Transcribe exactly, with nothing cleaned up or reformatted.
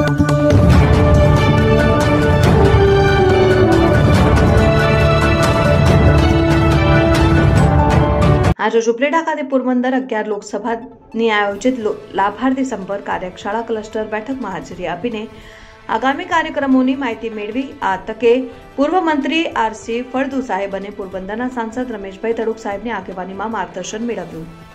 आज ઉપલેટા ખાતે પોરબંદર અગિયાર લોકસભાની આયોજિત લાભાર્થી સંપર્ક કાર્યશાળા ક્લસ્ટર બેઠકમાં હાજરી આપીને આગામી કાર્યક્રમોની માહિતી મેળવી આ તકે પૂર્વ મંત્રી આરસી ફળદુ સાહેબ અને પોરબંદરના સાંસદ રમેશભાઈ તડુક સાહેબની આગેવાનીમાં માર્ગદર્શન મેળવ્યું।